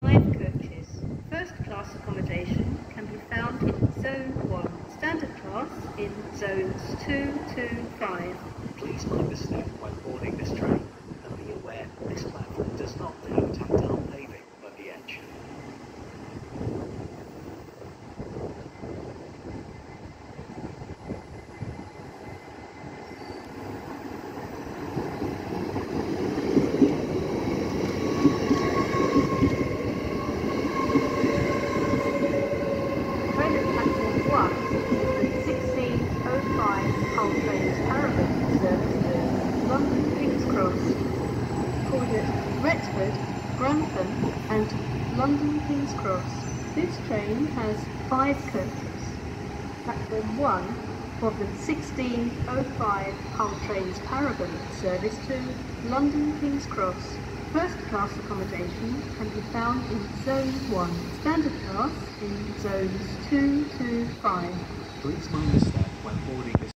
5 coaches. First class accommodation can be found in Zone 1, standard class in Zones 2 to 5. Please mind the step when boarding this train and be aware this platform does not have tactile paving at the edge. Train at platform 1 is the 16:05 Hull Trains Paragon service to London King's Cross. Called at Retford, Grantham and London King's Cross. This train has 5 coaches. Platform 1 of the 16:05 Hull Trains Paragon service to London King's Cross. First class accommodation can be found in Zone 1, standard class in Zones 2 to 5. Please mind the step when boarding this